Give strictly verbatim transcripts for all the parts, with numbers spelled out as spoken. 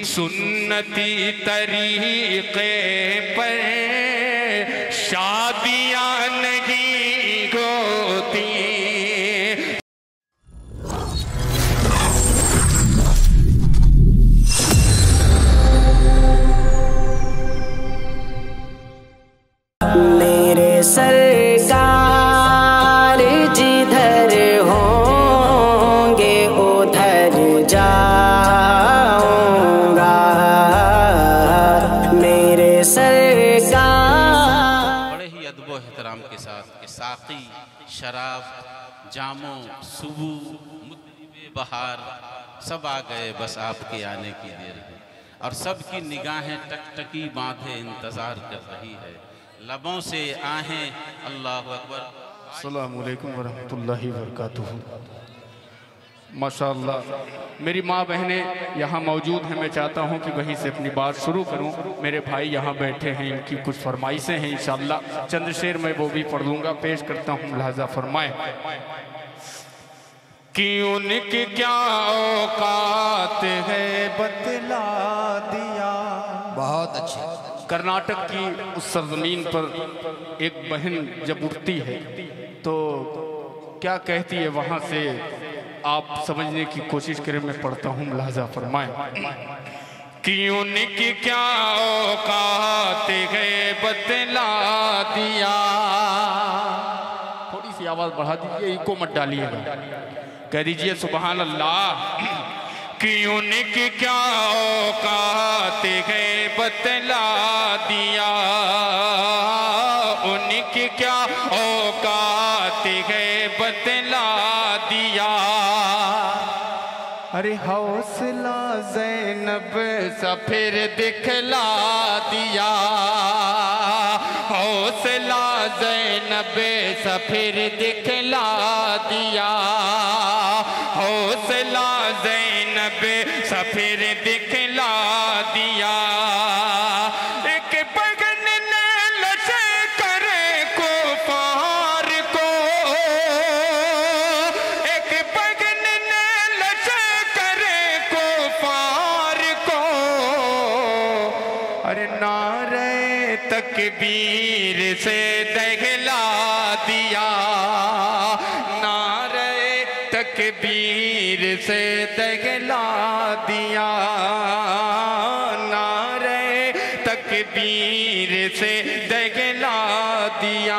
सुन्नती तरीके पर शादियां नहीं होती। मेरे सरकार जिधर होंगे उधर जाऊंगा। मेरे सरकार बड़े ही अदब एहतराम के साथ कि साकी शराब जामो सुबू मुतलिबे बहार सब आ गए, बस आपके आने की देर है। और सबकी निगाहें टकटकी बांधे इंतज़ार कर रही है। लबों से आहें अल्लाहु अकबर। अस्सलामु अलैकुम वरहमतुल्लाहि वबरकातुहू। माशाअल्लाह मेरी माँ बहनें यहाँ मौजूद हैं। मैं चाहता हूँ कि वहीं से अपनी बात शुरू करूँ। मेरे भाई यहाँ बैठे हैं, इनकी कुछ फरमाइशें हैं। इंशाअल्लाह चंद शेर मैं वो भी पढ़ लूँगा, पेश करता हूँ, लिहाजा फरमाएं कि उनकी क्या औकात है बतला दिया। बहुत अच्छे। कर्नाटक की उस सरजमीन पर एक बहन जब उठती है तो क्या कहती है, वहाँ से आप समझने की कोशिश करें। मैं पढ़ता हूँ, लिहाजा फरमाएं कि उनकी क्या औकात है बतला दिया। थोड़ी सी आवाज़ बढ़ा दीजिए, इको मत डालिएगा। कह दीजिए सुभान अल्लाह कि उनकी क्या औकात है बतला दिया। उनकी क्या औकात है बतला दिया। अरे हौसला ज़ैनब सा फिर दिखला दिया। हौसला ज़ैनब सा फिर दिखला दिया। हौसला ज़ैनब सा फिर दिखला दिया। एक बगन ने लशे करे कुफार को। एक बगन ने लशे करे कुफार को। अरे नारे तकबीर से दहला दिया। नारे तकबीर से दहला दिया। नारे तकबीर से दहला दिया।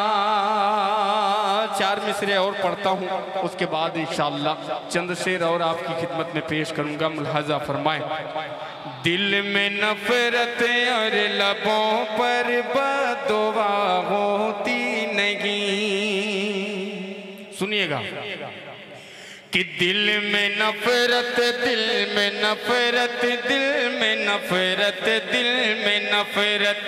चार मिसरे और पढ़ता हूँ, उसके बाद इंशाअल्लाह चंद शेर और आपकी खिदमत में पेश करूँगा, मुलाहाजा फरमाएं। दिल में नफरत और लबों पर बदुआ होती नहीं। सुनिएगा कि दिल में नफरत, दिल में नफरत, दिल में नफरत, दिल में नफरत,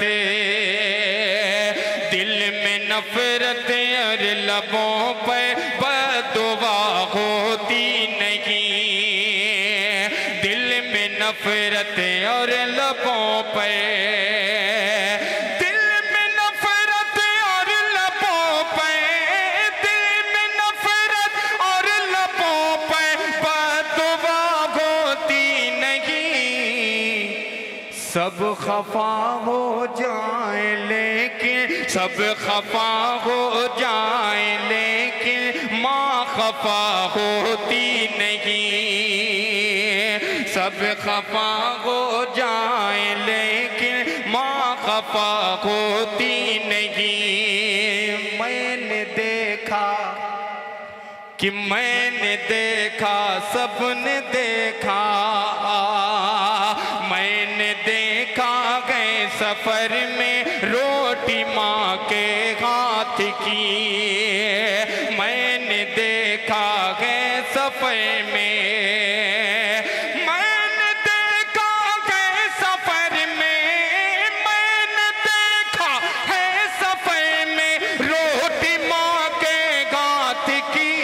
दिल में नफरत और लबों पर बदुआ होती नहीं। दिल में नफरत और लबों पर, दिल में नफरत और लबों पर, दिल में नफरत और लबों पर बदुआ होती नहीं। सब खफा हो जाए लेकिन, सब खफा हो जाए लेकिन माँ खफा होती नहीं। सब खफा हो जाए लेकिन माँ खफा होती नहीं। मैंने देखा कि मैंने देखा, सबने देखा। मैंने देखा गए सफर में रोटी माँ के हाथ की। मैंने देखा गए सफर में, मैंने देखा गए सफर में, मैंने देखा है सफर में रोटी माँ के हाथ की।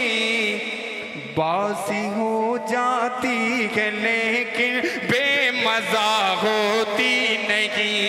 बासी हो जाती है लेकिन बेमज़ा होती नहीं।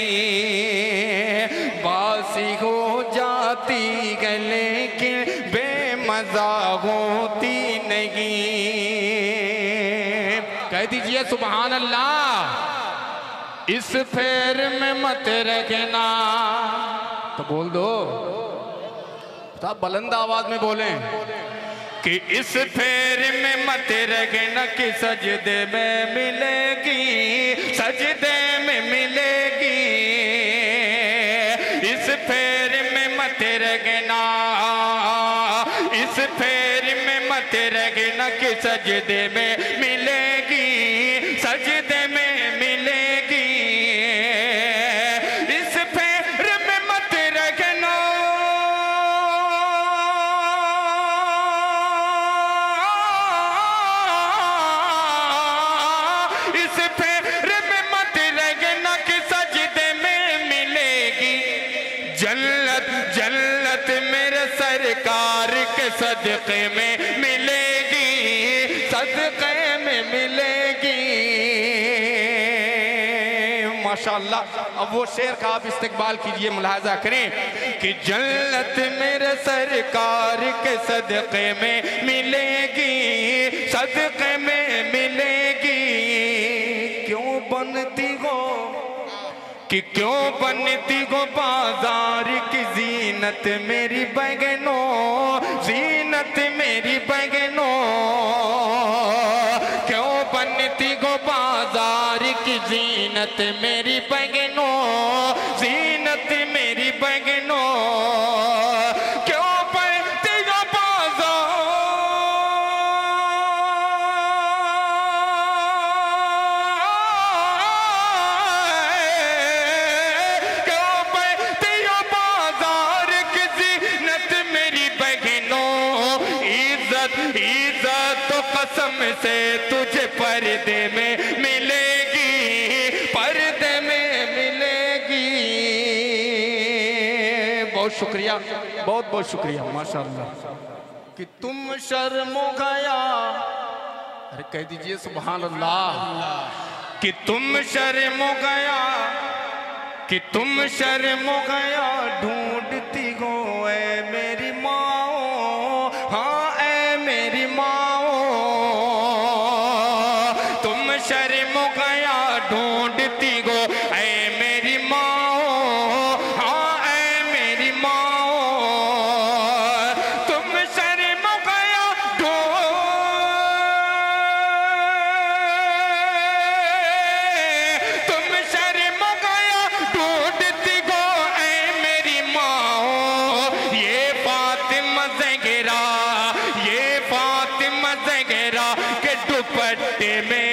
बासी हो जाती है लेकिन बेमज़ा होती नहीं। कह दीजिए दीजिए सुभान अल्लाह। इस फेर में मत रखना, तो बोल दो साहब, बुलंद आवाज में बोले कि इस फेर में मत रखना कि सजदे में मिलेगी, सजदे में मिलेगी। इस फेर में मत रखना, इस फेर में मत रखना कि सजदे में मिलेगी, सजदे में मिलेगी। इस फेर में मत रखना, इस फेर में मत रखना कि सजदे में मिलेगी। जन्नत जन्नत मेरे सरकार के सदक़े में मिलेगी, सदक़े में मिलेगी। माशाअल्लाह। अब वो शेर का आप इस्तेक़बाल कीजिए, मुलाहाजा करें कि जन्नत मेरे सरकार के सदक़े में मिलेगी, सदक़े में मिलेगी। क्यों बनती हो कि क्यों बनती हो बाजार की जीनत मेरी बहनों, जीनत मेरी बहनों। क्यों बनती हो बाजार की जीनत मेरी बहनों, जीनत मेरी बहनों। क्यों बनती हो कसम से तुझे पर्दे में मिलेगी, पर्दे में मिलेगी। बहुत शुक्रिया, बहुत बहुत शुक्रिया माशाअल्लाह। कि तुम शर्मो गया, अरे कह दीजिए सुभान अल्लाह। कि तुम शर्मो गया, कि तुम शर्मो गया ढूंढती हो ऐ मेरी माओ, हाँ ऐ मेरी माओ। शर्म गया ढूंढती गो ऐ मेरी माँ, हाँ ऐ मेरी माँ। तुम शर्म गया ढूंढ, तुम शर्म गया ढूंढती गो ऐ मेरी माँ। ये फातिमा ज़हरा, ये फातिमा ज़हरा के दुपट्टे में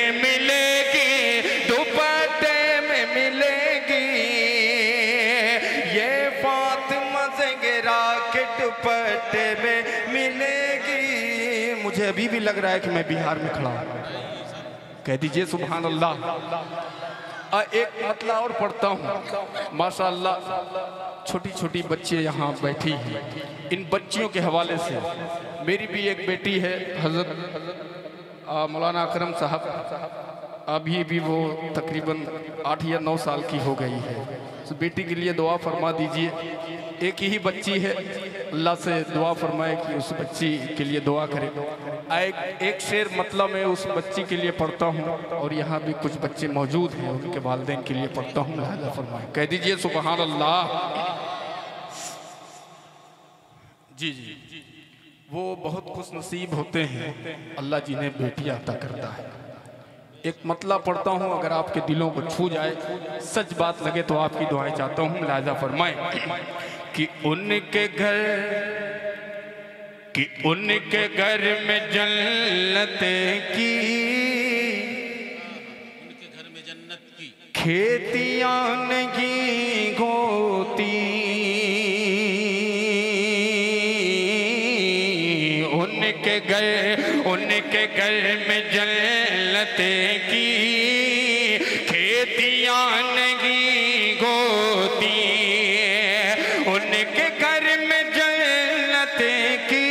दुपट्टे में मिलेगी। मुझे अभी भी लग रहा है कि मैं बिहार में खड़ा हूँ। कह दीजिए सुभान अल्लाह। एक मतलब और पढ़ता हूँ माशाअल्लाह। छोटी छोटी बच्चे यहाँ बैठी हैं, इन बच्चियों के हवाले से मेरी भी एक बेटी है हजरत मौलाना अकरम साहब, अभी भी वो तकरीबन आठ या नौ साल की हो गई है। तो बेटी के लिए दुआ फरमा दीजिए। एक ही बच्ची है, अल्लाह से दुआ फरमाए कि उस बच्ची के लिए दुआ करें। एक, एक शेर मतलब मैं उस बच्ची के लिए पढ़ता हूँ, और यहाँ भी कुछ बच्चे मौजूद हैं, उनके वालिदैन के लिए पढ़ता हूँ, लिहाजा फरमाए। कह दीजिए सुभान अल्लाह। जी जी, वो बहुत खुश नसीब होते हैं अल्लाह जिन्हें बेटियाँ अता करता है। एक मतलब पढ़ता हूँ, अगर आपके दिलों को छू जाए, सच बात लगे तो आपकी दुआएं चाहता हूँ, लिहाजा फरमाए कि उनके घर, कि उनके घर में जन्नत की, उनके घर में जन्नत की खेतियां नहीं होती। उनके घर, उनके घर में जन्नत की खेतियां नहीं होती। उनके घर में जन्नत की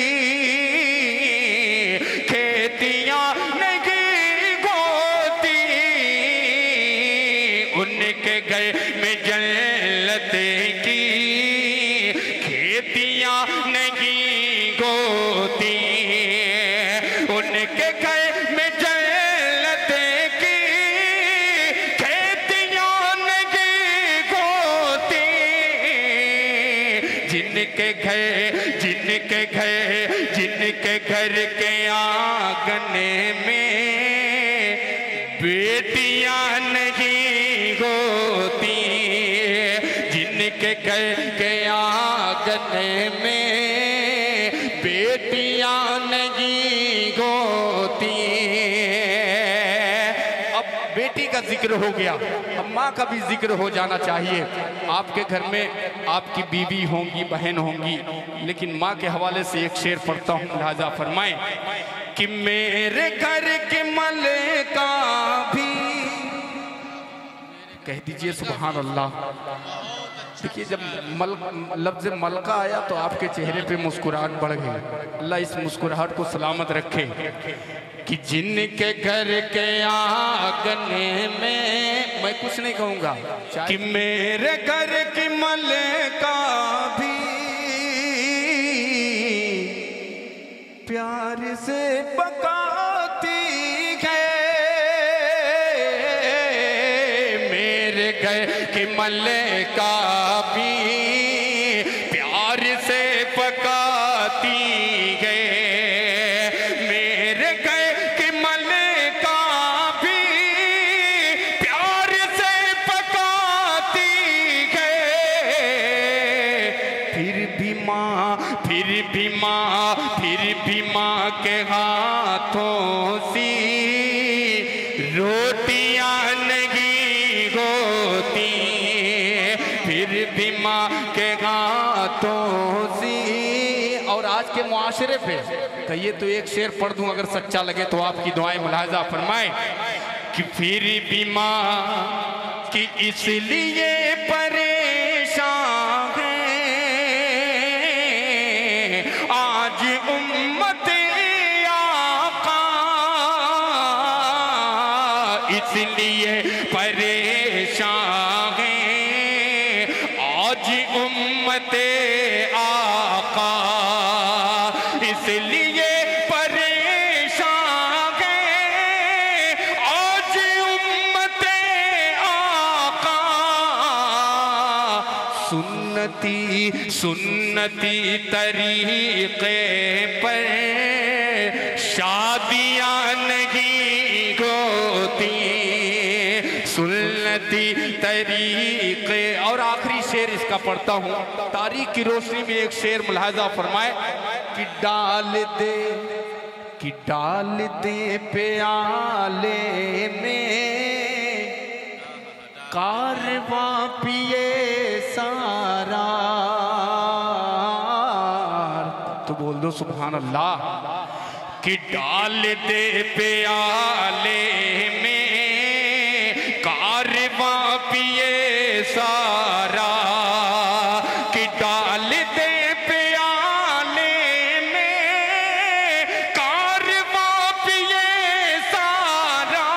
खेतियां नहीं होती। उनके घर में जन्नत की खेतियां नहीं होती। उनके घर में जन्नत जिनके घर जिनके घर जिनके घर के आंगन में बेटियां नहीं होती, जिनके घर के आंगन में बेटियां नहीं होती। अब बेटी का जिक्र हो गया, अब माँ का भी जिक्र हो जाना चाहिए। आपके घर में आपकी बीवी होंगी, बहन होंगी, लेकिन माँ के हवाले से एक शेर पढ़ता हूँ, लिहाजा फरमाएं कि मेरे घर के मलका भी, कह दीजिए सुभान अल्लाह। देखिए जब मल लफ्ज़ मलका आया तो आपके चेहरे पे मुस्कुराहट बढ़ गई। अल्लाह इस मुस्कुराहट को सलामत रखे कि जिनके घर के आंगन में, मैं कुछ नहीं कहूँगा, कि मेरे घर की मलका भी प्यार से पकाती है, मेरे घर की मलका भी प्यार से पकाती है, मेरे घर की मलका भी प्यार से पकाती है। फिर भी माँ फिर भी माँ फिर भी माँ के हाथों सी रोटियां नहीं होती, फिर भी माँ के हाथों सी। और आज के मुआशरे पे कहिए तो एक शेर पढ़ दूं, अगर सच्चा लगे तो आपकी दुआएं मुलाहिजा फरमाएं कि फिर भी माँ की इसलिए परेशान है आज उम्मत आका, इसलिए परेशान है आज उम्मत आका, इसलिए परेशान है आज उम्मत आका। सुन्नती सुन्नती तरीके पर शादियां नहीं होती, सुन्नती तरीके। और आखिरी शेर इसका पढ़ता हूँ, तारीख की रोशनी में एक शेर मुलाहिजा फरमाए कि डाल दे कि डाल दे प्याले में कारवा पिए सारा, तो बोल दो सुभान अल्लाह कि डाल दे प्याले में कारवा पिए सारा, कि डाल दे प्याले में कारवा पिए सारा।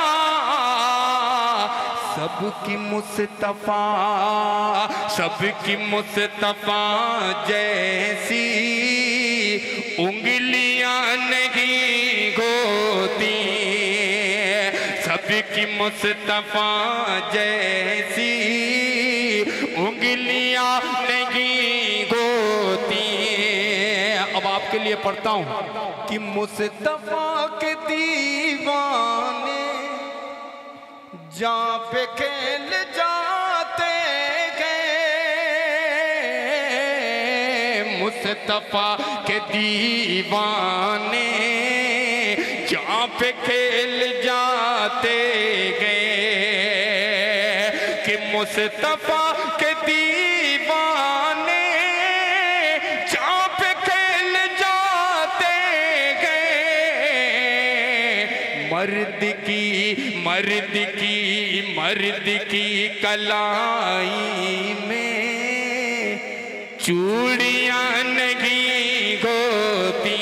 सबकी मुस्तफा सबकी मुस्तफा जैसी उंगलियां नहीं होती, सबकी मुस्तफा जैसी उंगलियां नहीं होती। अब आपके लिए पढ़ता हूं कि मुस्तफा के दीवाने जहाँ पे खेल जाते गए, मुस्तफा के दीवाने जहाँ पे खेल जाते गए, कि मुस्तफा के दीवाने जहाँ पे खेल जाते गए। मर्द की मर्द की मर्द की कलाई में चूड़ियां नहीं होती,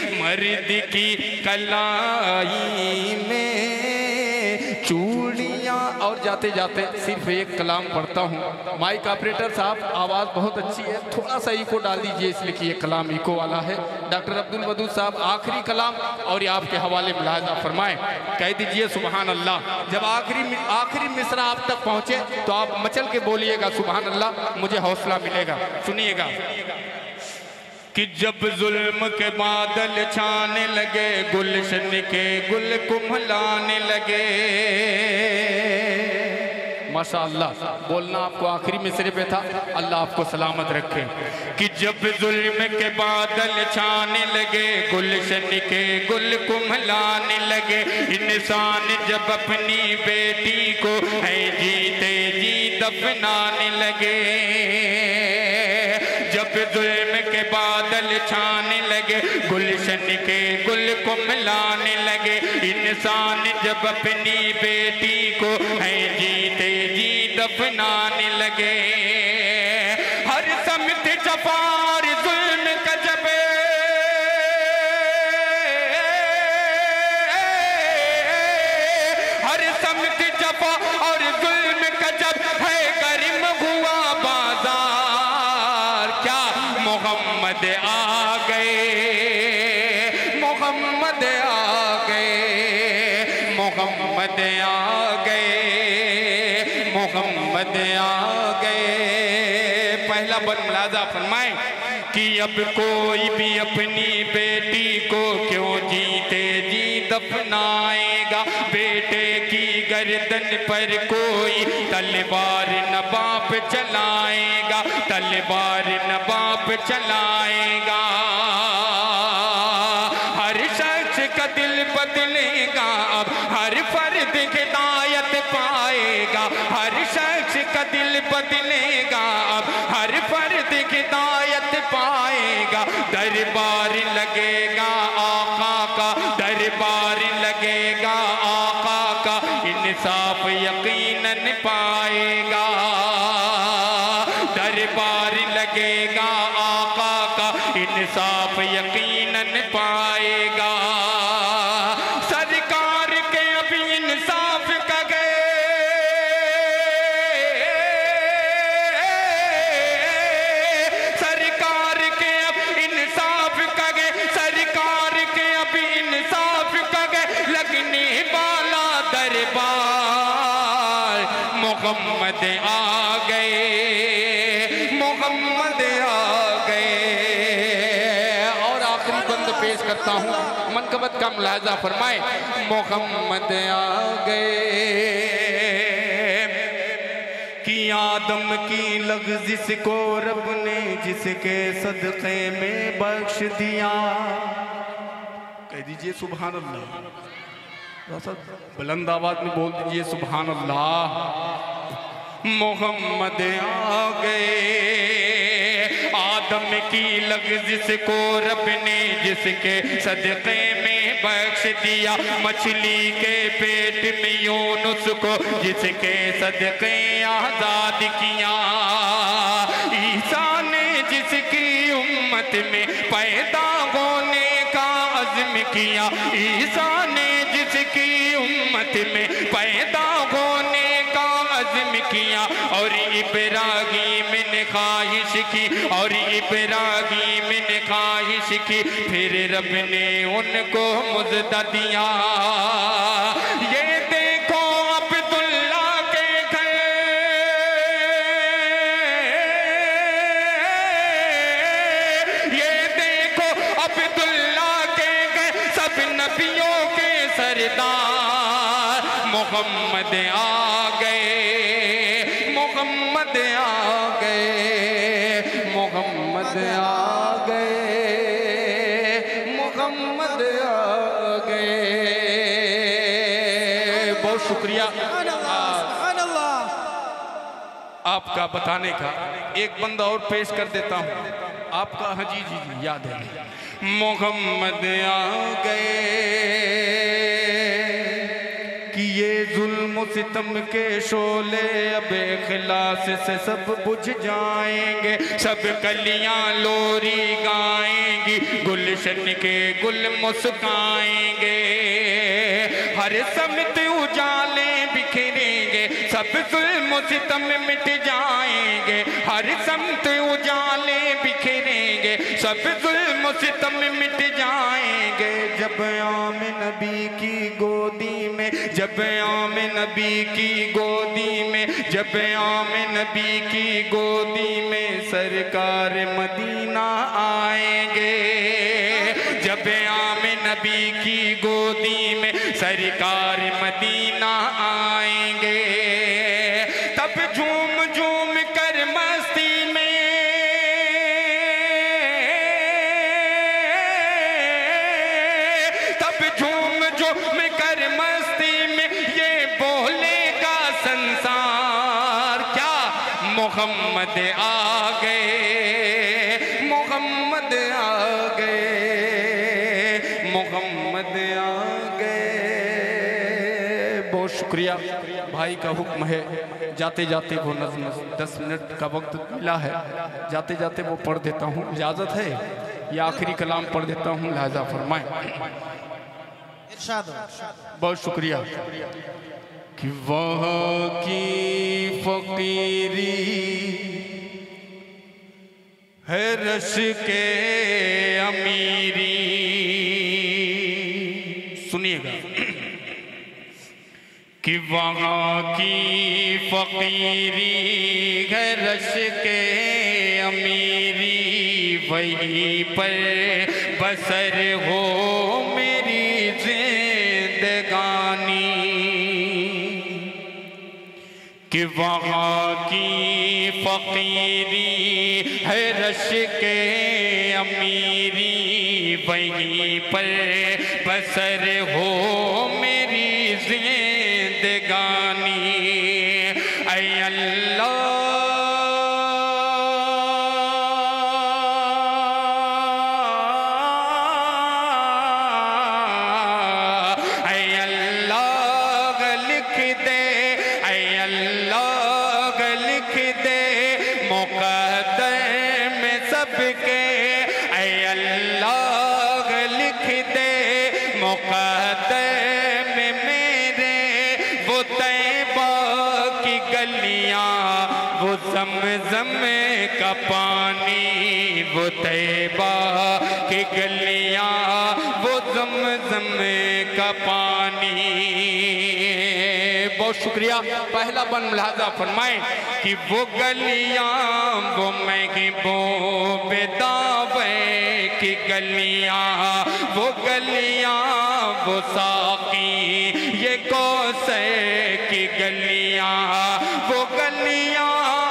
मर्द की कलाई में चूड़ियां और जाते जाते सिर्फ एक कलाम पढ़ता हूँ। माइक ऑपरेटर साहब आवाज़ बहुत अच्छी है, थोड़ा सा इको डाल दीजिए इसलिए कि ये कलाम इको वाला है। डॉक्टर अब्दुल वदूद साहब आखिरी कलाम और ये आपके हवाले मुलाहजा फरमाएं, कह दीजिए सुबहान अल्लाह। जब आखिरी आखिरी मिसरा आप तक पहुँचे तो आप मचल के बोलिएगा सुबहान अल्लाह, मुझे हौसला मिलेगा। सुनिएगा कि जब जुल्म के बादल छाने लगे, गुलशन के गुल कुम्हलाने लगे। माशाअल्लाह, बोलना आपको आखिरी मिसरे पे था, अल्लाह आपको सलामत रखे। कि जब जुल्म के बादल छाने लगे, गुलशन के गुल कुम्हलाने लगे। इंसान जब अपनी बेटी को है जीते जी दफनाने लगे। जब जुल्म के बादल छाने लगे, गुलशन के गुल कुम्हलाने लगे। इंसान जब अपनी बेटी को है जीते जी दफनाने लगे। हर समत जफार जुल्म का जब हर समत जफा और जुल्म का जब है गर्म हुआ बाजार। क्या मोहम्मद आ गए, मोहम्मद आ गए, मोहम्मद आ गए, मोहम्मद आ गए। पहला बन मुलाजा फरमाएं कि अब कोई भी अपनी बेटी को क्यों जीते जी दफनाएगा। बेटे की गर्दन पर कोई तलवार न बाप चलाएगा, तलवार न बाप चलाएगा। हर शख्स का दिल बदलेगा, अब हर फर्द हिदायत पाएगा। हर शख्स का दिल बदलेगा, अब हर फर्द हिदायत पाएगा। दरबार लगेगा आका का, दरबार लगेगा आका का, इंसाफ यकीनन पाएगा। दरबार लगेगा आका का, इंसाफ यकीनन पाएगा। सरकार के अभी इंसाफ का गए, सरकार के अब इंसाफ का गए, सरकार के अभी इंसाफ का गए। लगने वाला दरबार, मोहम्मद आ गए, मोहम्मद आ गए। और आखिरी बंद पेश करता हूँ, मनकबत का मुलाहजा फरमाए। मोहम्मद आ गए कि आदम की लग़्ज़िश को रब ने जिसके सदक़े में बख्श दिया। कह दीजिए सुभान अल्लाह, बुलंद आवाज में बोल दीजिए सुभान अल्लाह। मोहम्मद आ गए, आदम की लग़्ज़िश को रब ने जिसके सदक़े में बख्श दिया। मछली के पेट में यूनुस को जिसके सदक़े आज़ाद किया। ईसा ने जिसकी उम्मत में पैदा होने का अज़्म किया। ईसा ने जिसकी उम्मत में पैदा होने का अज़्म किया। और इब्राहीम ने ख्वाहिश की, और इब्राहीम ने ख्वाहिश की, फिर रब ने उनको मुज़्ज़ा दिया। ये देखो अब्दुल्ला के घर, ये देखो अब्दुल्ला के घर, सब नबियों के सरदार। मोहम्मद आ गए, मोहम्मद आ गए, मोहम्मद आ गए, मोहम्मद आ गए। बहुत शुक्रिया आपका बताने का। एक बंदा और पेश कर देता हूँ आपका। हाँ जी जी जी याद है। मोहम्मद आ गए कि ये जुल्म सितम के शोले अब इखलास से सब बुझ जाएंगे। सब कलियां लोरी गाएंगी, गुलशन के गुल मुस्काएंगे। हर समत उजाले बिखरेंगे, सब जुल्म सितम मिट जाएंगे, हर समत उजाले बिखरेंगे, सब जुल्म सितम मिट जाएंगे। जब आम नबी की गोदी में, जब आम नबी की गोदी में, जब आम नबी की गोदी में सरकार मदीना आएंगे, जब आम नबी की गोदी में सरकार मदीना आएंगे, तब झूम झूम कर मस्ती में, तब झूम झूम कर मस्ती में ये बोलेगा संसार, क्या मोहम्मद आ गए, मोहम्मद आ गए, मोहम्मद आ गए। बहुत शुक्रिया, भाई का हुक्म है जाते जाते वो नज़्म दस मिनट का वक्त मिला है, जाते जाते वो पढ़ देता हूँ, इजाज़त है या आखिरी कलाम पढ़ देता हूँ, लिहाजा फरमाएं। बहुत शुक्रिया। कि वहाँ की फकीरी है रश के अमीरी, सुनिएगा। कि वहाँ की फकीरी है रश के अमीरी, वहीं पर बसर हो मेरी जिंदगानी। कि वहाँ की फकीरी है रश के अमीरी, वहीं पर बसर हो मेरी जिंदगानी। ऐ अल्लाह ज़म का पानी, वो तैबा की गलियां, वो ज़म ज़म का पानी। बहुत शुक्रिया। पहला बन मुलाजा फरमाएं कि वो गलियां, वो महबूब बेदावे की गलियां, वो गलियां, वो साकी ये कौसर की गलियां, वो गलियां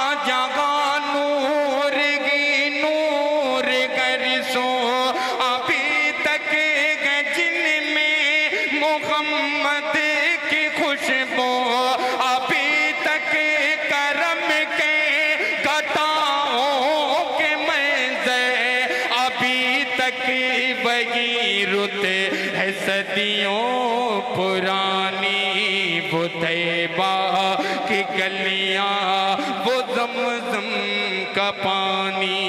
सदियों पुरानी, वो तैबा की गलियां, वो ज़म-ज़म का पानी।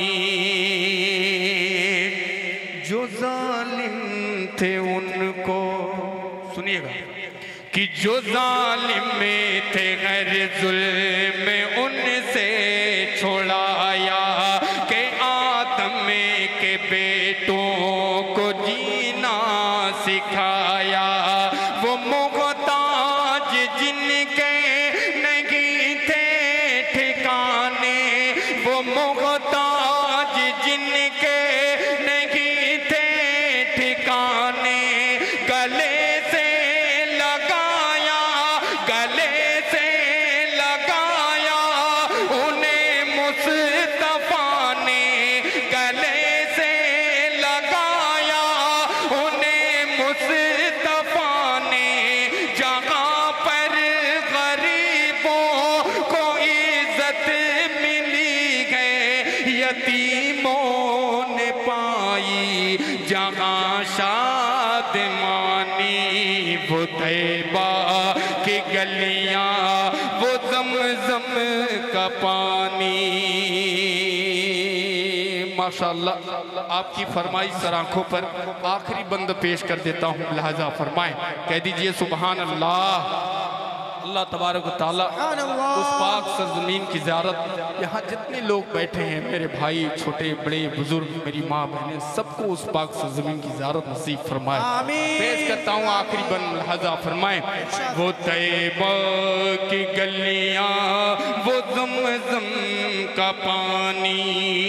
जो जालिम थे उनको, सुनिएगा, कि जो जालिम में थे गैर जुल्म उनसे छुड़ाया, के आदम के बेटों को जीना सिखाया। वो मुहताज जिनके नहीं थे ठिकाने, वो मुहताज जिनके नहीं थे ठिकाने, गले से लगाया, गले से लगाया उन्हें मुस्तफा ने, गले से लगाया उन्हें मुस्तफा ने। जहाँ पर गरीबों को इज्जत मिली है, यतीमों ने पाई जहाँ शादमानी, वो तैबा की गलियां, वो ज़म-ज़म का पानी। माशाअल्लाह, आपकी फरमाइश सर आंखों पर आखिरी बंद पेश कर देता हूँ, लिहाजा फरमाएं, कह दीजिए सुभान अल्लाह। अल्लाह तबारक व तआला उस पाक सरजमीन की ज़ियारत, यहाँ जितने लोग बैठे हैं मेरे भाई, छोटे बड़े बुजुर्ग, मेरी माँ बहनें, सबको उस पाक सरजमीन की ज़ियारत नसीब फरमाए। पेश करता हूँ आखिरी बन मुलाहज़ा फरमाए। वो तैयबा की गलियाँ, वो ज़मज़म का पानी,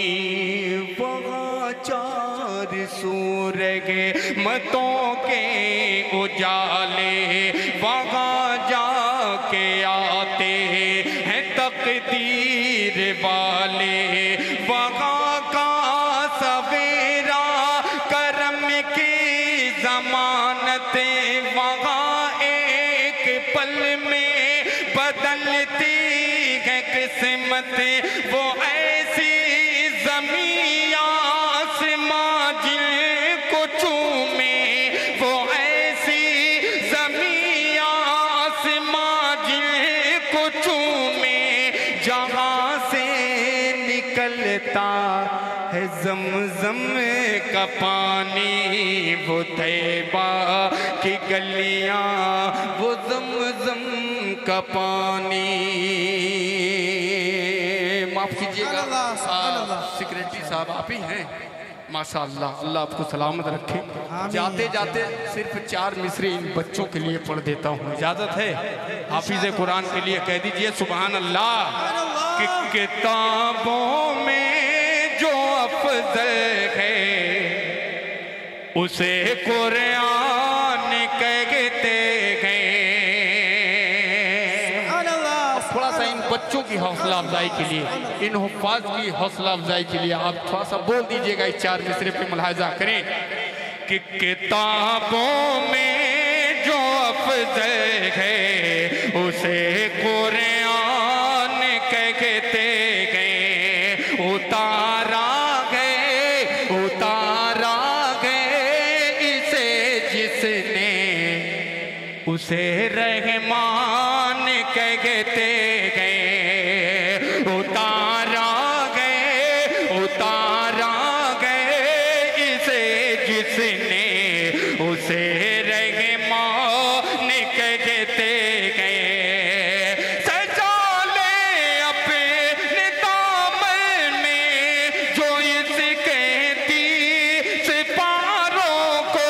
वहाँ चार सूरगे मतों के उजाले, वहाँ जाके आते हैं तकदीर वाले, वहाँ का सवेरा करम की ज़मानते, वहाँ एक पल में बदलती है किस्मत, वो ऐसी ज़मीं आसमां जिनको चूमे, वो ऐसी ज़मीं आसमां जिनको चूमे, जहाँ से निकलता है ज़मज़म का पानी, वो तैयबा की गलियाँ, वो ज़मज़म का पानी। माफ़ कीजिएगा सेक्रेटरी साहब आप ही हैं, माशाअल्लाह, अल्लाह आपको सलामत रखे। जाते जाते सिर्फ चार मिसरे इन बच्चों के लिए पढ़ देता हूँ, इजाज़त है? हाफिज़ कुरान के लिए कह दीजिए सुभान अल्लाह। कि किताबों में जो अफजल है उसे कुरान कहते हैं। थोड़ा सा इन बच्चों की हौसला अफजाई के लिए, इन हुफ़ाज़ की हौसला अफजाई के लिए आप थोड़ा सा बोल दीजिएगा, इस चार मिसरे पे मुलाहिज़ा करें कि किताबों में जो अफजल है उसे कुरान कहते हैं। उतारा गए उतारा गए इसे जिसने, उसे रहमान कहते हैं। उतारा गए उतारा गए इसे जिसने, उसे रहमान कहते हैं। सजा ले अपने दामन में जो इस कहती सिपारों को,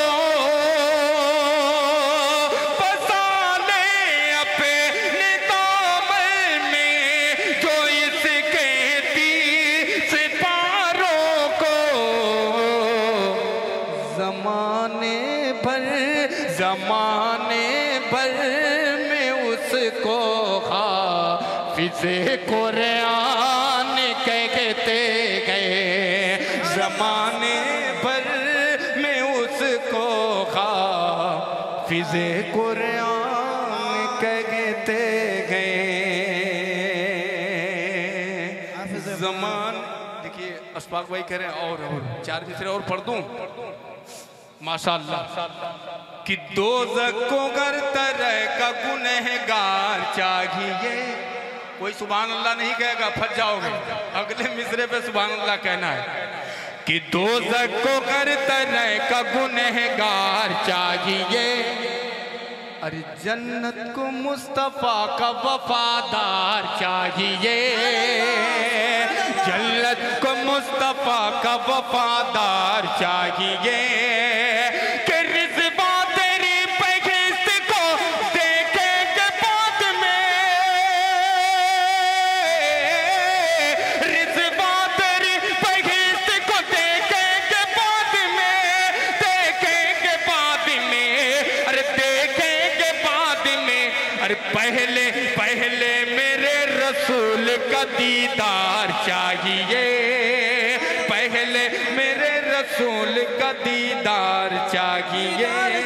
बसा ले अपने दामन में जो इस कहती सिपारों को। ज़माने भर ज़माने भर में उसको हाफ़िज़े कुरान कहते गए। ज़माने भर में उसको हाफ़िज़े कुरान कहते गए। ज़मान देखिए अशफाक भाई कह रहे हैं और और चार मिसरे और पढ़ दूं माशाअल्लाह। कि दोज़ख को गर तरह का गुनहगार चाहिए, कोई सुभान अल्लाह नहीं कहेगा फंस जाओगे, अगले मिसरे पे सुभान अल्लाह कहना है। कि दोज़ख को गर तरह का गुनहगार चाहिए, अरे जन्नत को मुस्तफ़ा का वफादार चाहिए। जन्नत को मुस्तफ़ा का वफादार चाहिए। कि रिज़वा तेरी बहिश्त को देखेंगे बाद में, रिज़वा तेरी बहिश्त को देखेंगे बाद में, देखेंगे बाद में, अरे देखेंगे बाद में। अरे पहले पहले मेरे रसूल का दीदार चाहिए, पहले मेरे रसूल का दीदार चाहिए।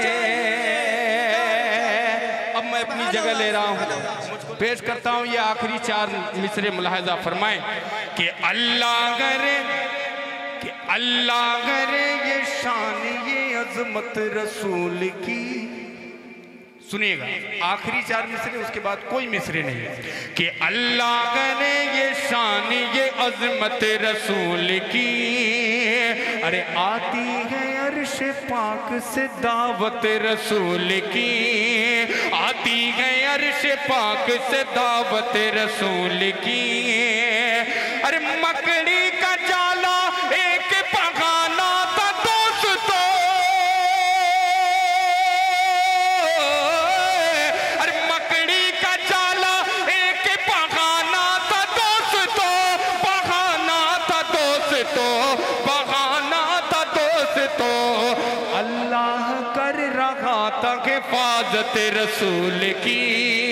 अब मैं अपनी जगह ले रहा हूँ, पेश करता हूँ ये आखिरी चार मिसरे मुलाहिज़ा फरमाएं। कि अल्लाह करे कि अल्लाह करे ये शान ये अजमत रसूल की। सुनिएगा आखिरी चार मिसरे, उसके बाद कोई मिसरे नहीं। कि अल्लाह करे ये शान ये अजमत रसूल की, अरे आती है अर्श पाक से दावत रसूल की, आती है अर्श पाक से दावत रसूल की। अरे मकड़ी का जाला एक पगाना था दोस्तों, अरे मकड़ी का जाला एक पगाना था दोस्तों, बहाना था दोस्तों, बहाना था दोस्तों। अल्लाह कर रहा था हिफाजत रसूल की,